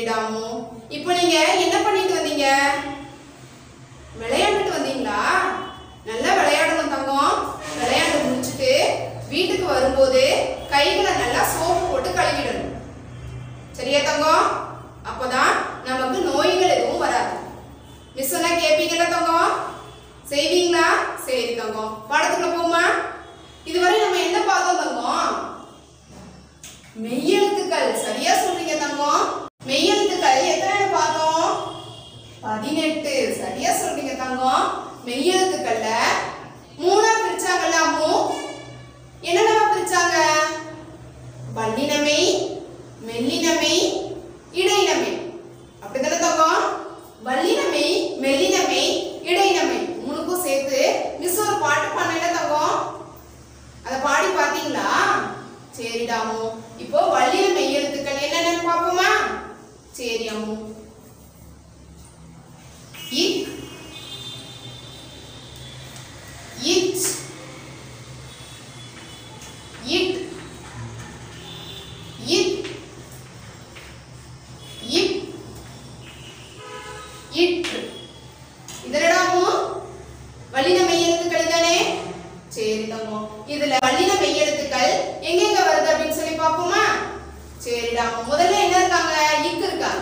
சரிடாமு. இப்போ நீங்க என்ன பண்ணிட்டு வந்தீங்க? விளையாண்டுட்டு வந்தீங்களா? நல்லா விளையாடணும் தங்கம். விளையாண்டு முடிச்சுட்டு வீட்டுக்கு வரும்போது கைகளை நல்லா சோப்பு போட்டு கழுவிடணும். சரியா தங்கம்? அப்பதான் நமக்கு நோய்கள் எதுவும் வராது. மிஸ் சொன்னா கேப்பீங்களா தங்கம்? செய்வீங்களா? சரி தங்கம். பாடத்துக்குள்ள போமா? இதுவரை நம்ம என்ன பார்த்தோம் தங்கம்? மெய்யெழுத்துக்கள். சரியா சொல்றீங்க தங்கம். மெய்யெழுத்துக்கள் எத்தனை பார்த்தோம்? 18. சரியா சொல்றீங்க தங்கம். மெய்யெழுத்துக்கள்ல மூணா பிரிச்சாங்கல்ல அம்மு? என்னென்ன பிரிச்சாங்க? வல்லினமை, மெல்லினமை, இடையினமை. அப்படிதானே தங்கம்? வல்லினமை, மெல்லினமை, இடையினமை மூணுக்கும் சேர்த்து மிஸ் ஒரு பாட்டு பண்ணல தங்கம்? அத பாடி பாத்தீங்களா? சரிடா அம்மு. இப்போ வல்லின மெய்யெழுத்துக்கள் என்னென்னு பாப்போமா? சரி அம்மு. இக், இச், இட், இத், இப், இட். இதனடா அம்மு வல்லின மெய்யெழுத்துக்கள் தானே? சரி தங்கம். இதுல வல்லின மெய்யெழுத்துக்கள் எங்கெங்க வருது அப்படின்னு சொல்லி பாப்போமா? சரிடா. முதல்ல என்ன இருக்காங்க? இக் இருக்காங்க.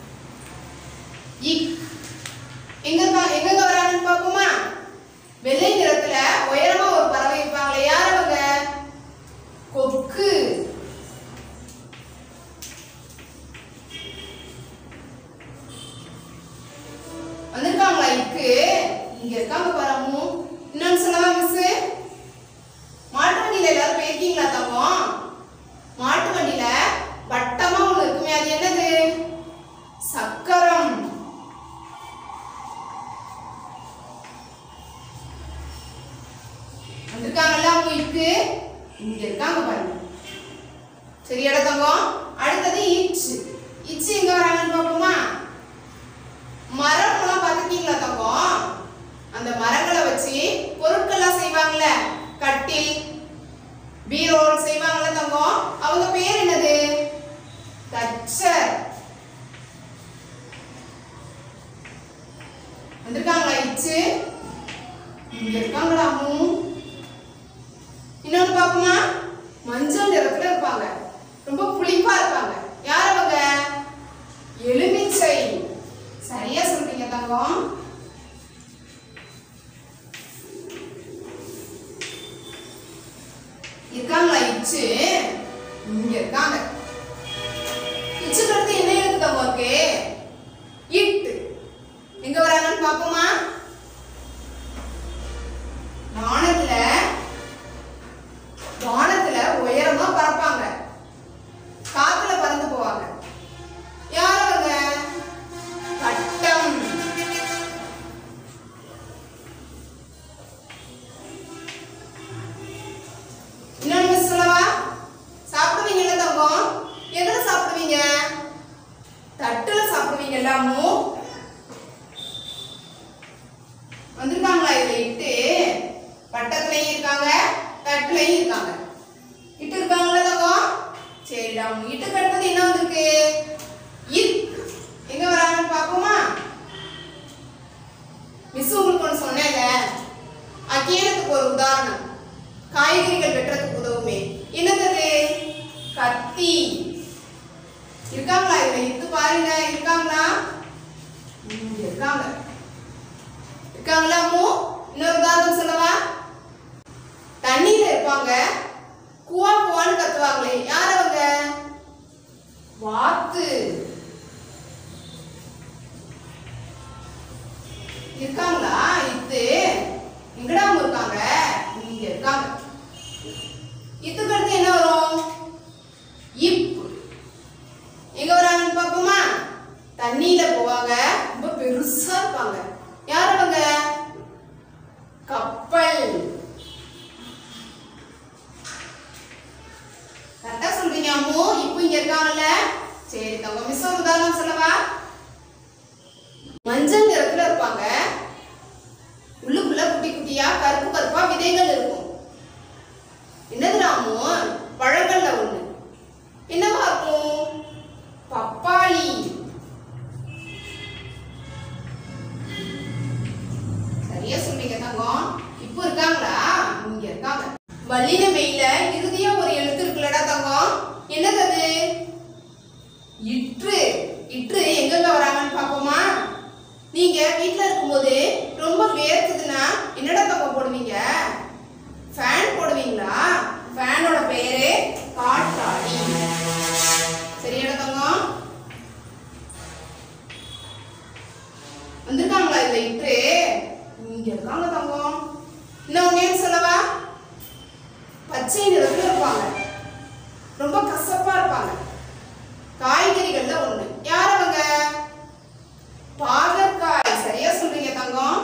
இக் எங்க வராங்கன்னு பாப்போமா? வெள்ளை நிறத்துல உயரமா ஒரு பறவை இருப்பாங்களே, யார் அவங்க? கொக்கு. வந்திருக்காங்களா இக்கு? இங்க இருக்காங்க பாருங்க. இன்னொன்னு சொல்லவா மிஸ்? மாட்டு வண்டியில எல்லாரும் போயிருக்கீங்களா தங்கம்? மாட்டு வண்டியில வட்டமா ஒண்ணு இருக்குமே, அது என்னது? சக்கரம். வந்திருக்காங்கல்ல உங்களுக்கு? இங்க இருக்காங்க பாருங்க. சரியாடா தங்கம்? அடுத்தது இச். இச் எங்க வராங்கன்னு பாப்போமா? மரம்லாம் பார்த்துக்கீங்களா தங்கம்? அந்த மரங்களை வச்சு பொருட்கள்லாம் செய்வாங்கல்ல, கட்டில், பீரோ செய்வாங்கல்ல தங்கம், அவங்க பேர் என்னது? தச்சர். வந்திருக்காங்களா இச்சு? இங்க இருக்காங்களா அம்மு? இன்னொன்னு பாப்போமா? மஞ்சள் நிறத்துல இருப்பாங்க, ரொம்ப புளிப்பா இருப்பாங்க. யார் அவங்க? எலுமிச்சை. சரியா சொல்றீங்க தங்கம். இருக்காங்களா இச்சு? இங்க இருக்காங்க. இச்சுக்கு அடுத்து என்ன எழுத்து தங்கம் இருக்கு? இட். எங்க வராங்கன்னு பாப்போமா? வானத்துல உயரமா பறப்பாங்க, காத்துல பறந்து போவாங்க. யார் அவங்க? பட்டம். இன்னொன்னு சொல்லவா? சாப்பிடுவீங்கல்ல தங்கம்? எதுல சாப்பிடுவீங்க? தட்டுல சாப்பிடுவீங்கல்ல அம்மு? வந்திருக்காங்களா இதுல இட்டு? பட்டத்துலயும் இருக்காங்க, தட்டுலயும் இருக்காங்க. இட்டு இருக்காங்களா தங்கம்? சரிடா. இட்டுக்கு அடுத்தது என்ன வந்திருக்கு? இக். எங்க வராங்கன்னு பாப்போமா? மிஸ் உங்களுக்கு ஒண்ணு சொன்னேங்க, அக்கேனத்துக்கு ஒரு உதாரணம். காய்கறிகள் வெட்டுறதுக்கு உதவுமே. என்னது? கத்தி. இருக்காங்களா இதுல? இட்டு பாருங்க. இருக்காங்களா? இருக்காங்க. இருக்காங்களா அம்மு? இன்னொரு உதாரணம் சொல்லவா? தண்ணியில இருப்பாங்க, குவா குவான்னு கத்துவாங்களே, யார் அவங்க? வாத்து. இருக்காங்களா இத்து? எங்கடா இருக்காங்க? இங்க இருக்காங்க. இத்துக்கு அடுத்து என்ன வரும்? இப். எங்க வராங்கன்னு பாப்போமா? தண்ணியில போவாங்க, ரொம்ப பெருசா இருப்பாங்க. யார் அவங்க? கப்பல். கரெக்டா சொல்றீங்க அம்மு. இப்போ இங்க இருக்காங்கல்ல? சரி தங்கம். மிஸ் ஒரு உதாரணம் சொல்லவா? மஞ்சள் நிறத்துல இருப்பாங்க, உள்ளுக்குள்ள குட்டி குட்டியா கருப்பு கருப்பா விதைகள் இருக்கும். என்னது அம்மு? பழங்கள்ல ஒண்ணு. என்னவா இருக்கும்? பப்பாளி. வல்லின மெய்யில இறுதியா ஒரு எழுத்து இருக்குல்லடா தங்கம், என்னது அது? இற்று. இற்று எங்கெங்க வராங்கன்னு பாப்போமா? நீங்க வீட்ல இருக்கும்போது ரொம்ப வேர்க்குதுன்னா என்னடா தங்கம் போடுவீங்க? ஃபேன் போடுவீங்களா? ஃபேனோட பேரு காற்றாடி. சரியாடா தங்கம்? வந்திருக்காங்களா இதுல இற்று? இங்க இருக்காங்க தங்கம். இன்னும் நேம் சொல்லவா? பச்சை நிறத்துல இருப்பாங்க, ரொம்ப கசப்பா இருப்பாங்க. காய்கறிகள்ல ஒண்ணு. யார் அவங்க? பாகற்காய். சரியா சொல்றீங்க தங்கம்.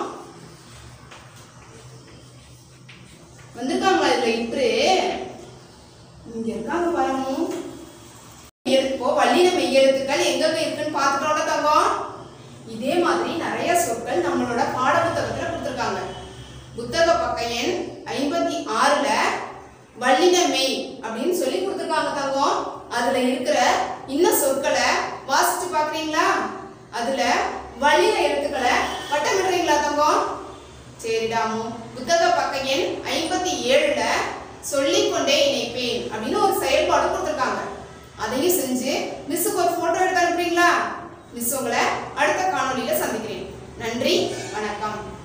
வந்திருக்காங்களா இதுல இற்று? இங்க இருக்காங்க பாருங்க. இப்போ வல்லின மெய்யெழுத்துக்கள் எங்கெங்க இருக்குன்னு பார்த்துட்டோம்ல தங்கம். இதே மாதிரி நிறைய சொற்கள் நம்மளோட பாட புத்தகத்துல கொடுத்திருக்காங்க. புத்தக பக்க எண் 56ல வல்லின மெய் அப்படின்னு சொல்லி கொடுத்திருக்காங்க தங்கம். அதுல இருக்கிற இந்த சொற்களை வாசிச்சு பாக்குறீங்களா? அதுல வல்லின எழுத்துக்களை வட்டமிடுறீங்களா தங்கம்? சரிடாமு. புத்தக பக்க எண் 57ல சொல்லிக்கொண்டே இணைப்பேன் அப்படின்னு ஒரு செயல்பாடு கொடுத்திருக்காங்க. அதையும் செஞ்சு மிஸ்ஸுக்கு ஒரு போட்டோ எடுத்து அனுப்புறீங்களா? மிஸ் உங்களை அடுத்த காணொலியில சந்திக்கிறேன். நன்றி, வணக்கம்.